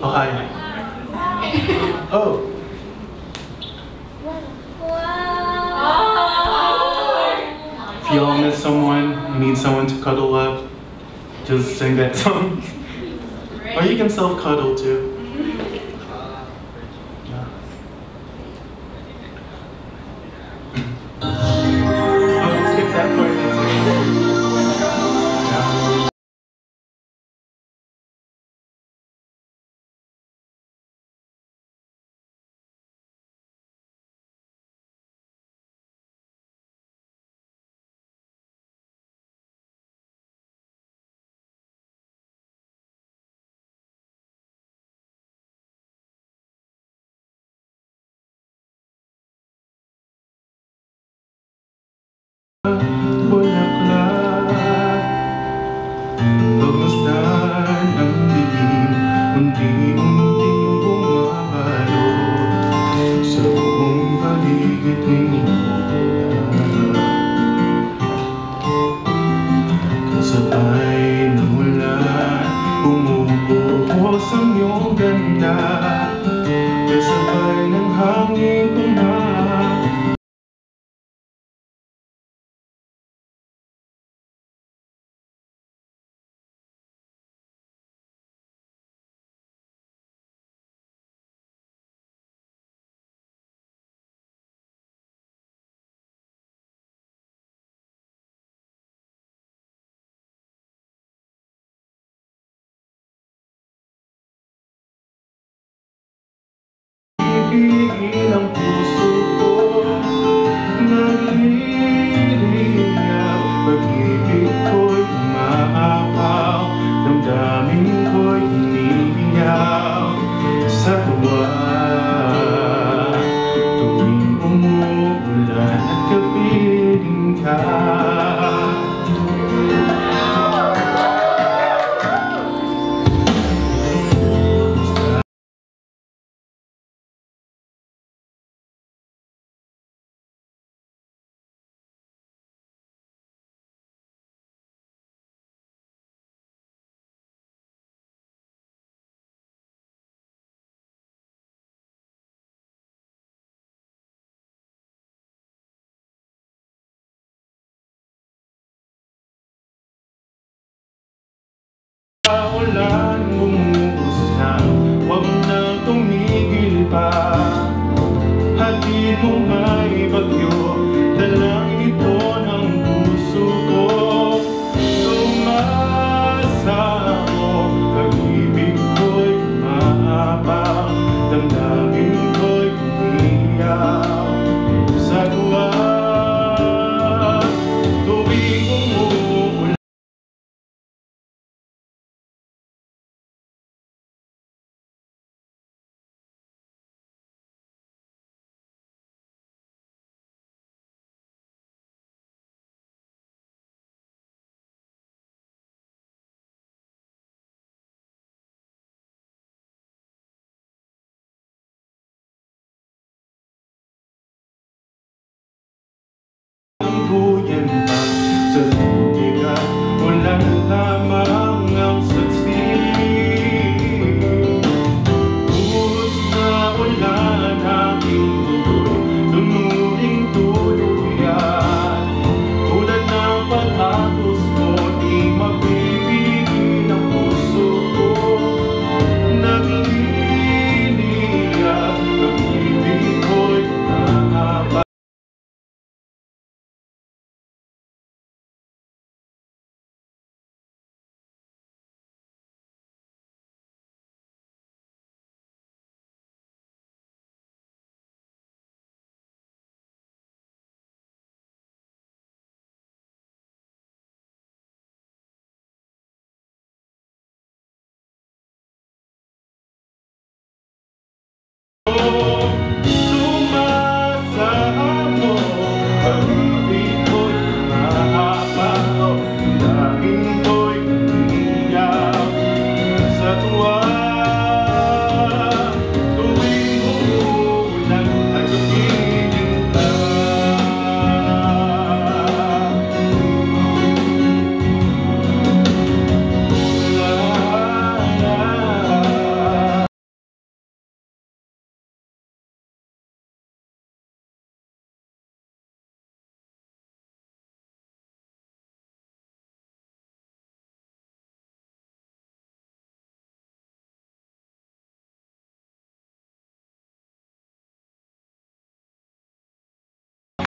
Oh, hi. Oh. If you all miss someone, you need someone to cuddle up, just sing that song. Or you can self-cuddle too. Oh, skip that part. Bulaklak, pagmasdan ang dilim, unti-unting bumabalot sa buong paligid ng kasabay ng ulan, bumubuhos ang iyong ganda, kasabay ng hangin kumahal. Ibigin ang puso ko, nagliliyab, pag-ibig ko'y umaapaw, damdamin ko'y iniiyaw sa tuwa. Tuwing umuulan at kapiling ka,